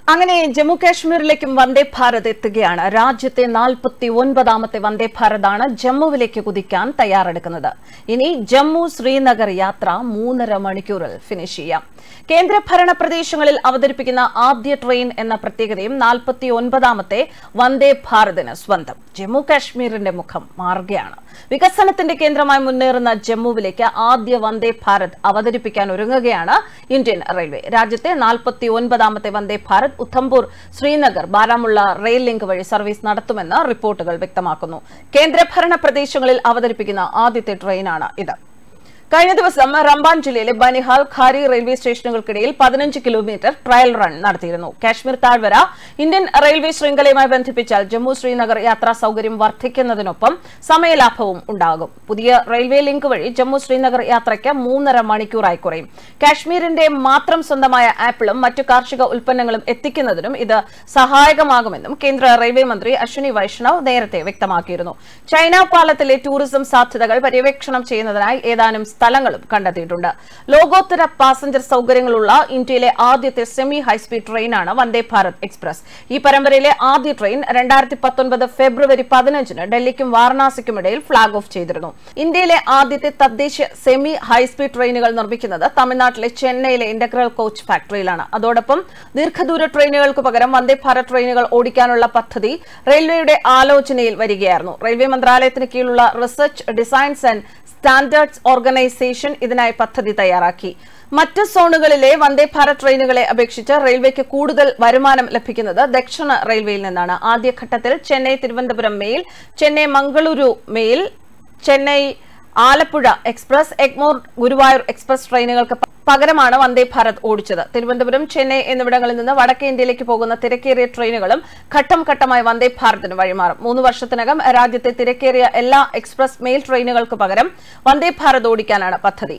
അങ്ങനെ ജമ്മു കാശ്മീരിലേക്കും വന്ദേ ഭാരത് എത്തുകയാണ്. രാജ്യത്തെ 49ാമത്തെ വന്ദേ ഭാരതാണ് ജമ്മുവിലേക്ക് കുതിക്കാൻ തയ്യാറെടുക്കുന്നത്. ഇനി ജമ്മു ശ്രീനഗർ യാത്ര 3.5 മണിക്കൂറിൽ ഫിനിഷ് ചെയ്യാം. കേന്ദ്രഭരണ പ്രദേശങ്ങളിൽ അവതരിപ്പിക്കുന്ന ആദ്യ ട്രെയിൻ എന്ന പ്രത്യേകതയും 49ാമത്തെ വന്ദേ ഭാരതിന് സ്വന്തം. ജമ്മു കാശ്മീരിന്റെ മുഖം മാറുകയാണ്. വികസനത്തിന്റെ കേന്ദ്രമായി മുന്നേറുന്ന ജമ്മുവിലേക്ക് ആദ്യ വന്ദേ ഭാരത് അവതരിപ്പിക്കാൻ ഒരുങ്ങുകയാണ് ഇന്ത്യൻ റെയിൽവേ. രാജ്യത്തെ 49ാമത്തെ വന്ദേ ഭാരത് ഉധംപൂർ ശ്രീനഗർ ബാരാമുള്ള റെയിൽ ലിങ്ക് വഴി സർവീസ് നടത്തുമെന്ന് റിപ്പോർട്ടുകൾ വ്യക്തമാക്കുന്നു. കേന്ദ്രഭരണ പ്രദേശങ്ങളിൽ അവതരിപ്പിക്കുന്ന ആദ്യത്തെ ട്രെയിനാണ് ഇത്. കഴിഞ്ഞ ദിവസം റംബാൻ ജില്ലയിലെ ബനിഹാൽ ഖാരി റെയിൽവേ സ്റ്റേഷനുകൾക്കിടയിൽ 15 കിലോമീറ്റർ ട്രയൽ റൺ നടത്തിയിരുന്നു. കാശ്മീർ താഴ്വര ഇന്ത്യൻ റെയിൽവേ ശൃംഖലയുമായി ബന്ധിപ്പിച്ചാൽ ജമ്മു ശ്രീനഗർ യാത്രാ സൌകര്യം വർദ്ധിക്കുന്നതിനൊപ്പം സമയലാഭവും ഉണ്ടാകും. പുതിയ റെയിൽവേ ലിങ്ക് വഴി ജമ്മു ശ്രീനഗർ യാത്രയ്ക്ക് 3.5 മണിക്കൂറായി കുറയും. കാശ്മീരിന്റെ മാത്രം സ്വന്തമായ ആപ്പിളും മറ്റു കാർഷിക ഉൽപ്പന്നങ്ങളും എത്തിക്കുന്നതിനും ഇത് സഹായകമാകുമെന്നും കേന്ദ്ര റെയിൽവേ മന്ത്രി അശ്വിനി വൈഷ്ണവ് നേരത്തെ വ്യക്തമാക്കിയിരുന്നു. ചൈന പാലത്തിലെ ടൂറിസം സാധ്യതകൾ പര്യവേക്ഷണം ചെയ്യുന്നതിനായി ഏതാനും സ്ഥലങ്ങളും കണ്ടെത്തിയിട്ടുണ്ട്. ലോകോത്തര പാസഞ്ചർ സൌകര്യങ്ങളുള്ള ഇന്ത്യയിലെ ആദ്യത്തെ സെമി ഹൈസ്പീഡ് ട്രെയിനാണ് വന്ദേ ഭാരത് എക്സ്പ്രസ്. ഈ പരമ്പരയിലെ ആദ്യ ട്രെയിൻ 2019 ഫെബ്രുവരി 15-ന് ഡൽഹിക്കും വാരണാസിക്കുമിടയിൽ ഫ്ളാഗ് ഓഫ് ചെയ്തിരുന്നു. ഇന്ത്യയിലെ ആദ്യത്തെ തദ്ദേശീയ സെമി ഹൈസ്പീഡ് ട്രെയിനുകൾ നിർമ്മിക്കുന്നത് തമിഴ്നാട്ടിലെ ചെന്നൈയിലെ ഇന്റഗ്രൽ കോച്ച് ഫാക്ടറിയിലാണ്. അതോടൊപ്പം ദീർഘദൂര ട്രെയിനുകൾക്ക് പകരം വന്ദേ ഭാരത് ട്രെയിനുകൾ ഓടിക്കാനുള്ള പദ്ധതി റെയിൽവേയുടെ ആലോചനയിൽ വരികയായിരുന്നു. റെയിൽവേ മന്ത്രാലയത്തിന് കീഴിലുള്ള research, designs and standards organisation ഇതിനായി പദ്ധതി തയ്യാറാക്കി. മറ്റ് സോണുകളിലെ വന്ദേ ഭാരത് ട്രെയിനുകളെ അപേക്ഷിച്ച് റെയിൽവേക്ക് കൂടുതൽ വരുമാനം ലഭിക്കുന്നത് ദക്ഷിണ റെയിൽവേയിൽ നിന്നാണ്. ആദ്യഘട്ടത്തിൽ Chennai Thiruvananthapuram mail, Chennai Mangaluru mail, Chennai Alappuzha express, Egmore Guruvayur express ട്രെയിനുകൾക്ക് പകരമാണ് വന്ദേ ഭാരത് ഓടിച്ചത്. തിരുവനന്തപുരം, ചെന്നൈ എന്നിവിടങ്ങളിൽ നിന്ന് വടക്കേ ഇന്ത്യയിലേക്ക് പോകുന്ന തിരക്കേറിയ ട്രെയിനുകളും ഘട്ടം ഘട്ടമായി വന്ദേ ഭാരതിന് വഴിമാറും. 3 വർഷത്തിനകം രാജ്യത്തെ തിരക്കേറിയ എല്ലാ എക്സ്പ്രസ് മെയിൽ ട്രെയിനുകൾക്ക് പകരം വന്ദേ ഭാരത് ഓടിക്കാനാണ് പദ്ധതി.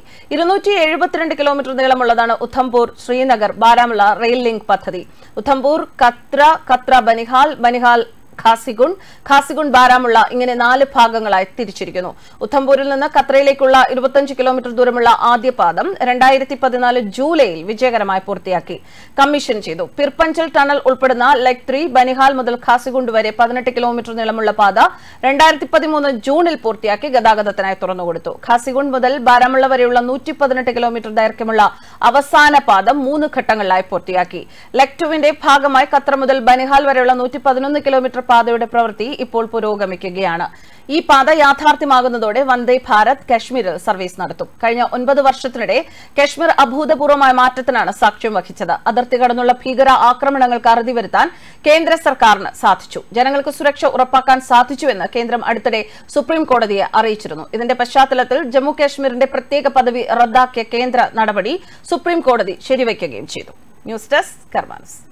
272 കിലോമീറ്റർ നീളമുള്ളതാണ് ഉധംപൂർ ശ്രീനഗർ ബാരാമുള്ള റെയിൽ ലിങ്ക് പദ്ധതി. ഉധംപൂർ കത്ര ബനിഹാൽ, ബനിഹാൽ ഖാസിഗുണ്ട് ബാരാമുള്ള ഇങ്ങനെ 4 ഭാഗങ്ങളായി തിരിച്ചിരിക്കുന്നു. ഉധംപൂരിൽ നിന്ന് കത്രയിലേക്കുള്ള 25 കിലോമീറ്റർ ദൂരമുള്ള ആദ്യ പാദം 2014 ജൂലൈയിൽ വിജയകരമായി പൂർത്തിയാക്കി കമ്മീഷൻ ചെയ്തു. പിർപ്പഞ്ചൽ ടണൽ ഉൾപ്പെടുന്ന ലെഗ് 3 ബനിഹാൽ മുതൽ ഖാസിഗുണ്ട് വരെ 18 കിലോമീറ്റർ നീളമുള്ള പാത 2013 ജൂണിൽ പൂർത്തിയാക്കി ഗതാഗതത്തിനായി തുറന്നുകൊടുത്തു. ഖാസിഗുണ്ട് മുതൽ ബാരാമുള്ള വരെയുള്ള 118 കിലോമീറ്റർ ദൈർഘ്യമുള്ള അവസാന പാത 3 ഘട്ടങ്ങളിലായി പൂർത്തിയാക്കി. ലെഗ് 2വിന്റെ ഭാഗമായി ഖത്ര മുതൽ ബനിഹാൽ വരെയുള്ള 111 കിലോമീറ്റർ പാതയുടെ പ്രവൃത്തി ഇപ്പോൾ പുരോഗമിക്കുകയാണ്. ഈ പാത യാഥാർത്ഥ്യമാകുന്നതോടെ വന്ദേ ഭാരത് കാശ്മീരിൽ സർവീസ് നടത്തും. കഴിഞ്ഞ 9 വർഷത്തിനിടെ കാശ്മീർ അഭൂതപൂർവമായ മാറ്റത്തിനാണ് സാക്ഷ്യം വഹിച്ചത്. അതിർത്തി കടന്നുള്ള ഭീകര ആക്രമണങ്ങൾക്ക് അറുതി വരുത്താൻ കേന്ദ്ര സർക്കാരിന് സാധിച്ചു. ജനങ്ങൾക്ക് സുരക്ഷ ഉറപ്പാക്കാൻ സാധിച്ചുവെന്ന് കേന്ദ്രം അടുത്തിടെ സുപ്രീം കോടതിയെ അറിയിച്ചിരുന്നു. ഇതിന്റെ പശ്ചാത്തലത്തിൽ ജമ്മു കാശ്മീരിന്റെ പ്രത്യേക പദവി റദ്ദാക്കിയ കേന്ദ്ര നടപടി സുപ്രീം കോടതി ശരിവയ്ക്കുകയും ചെയ്തു. News desk കർമാനസ്.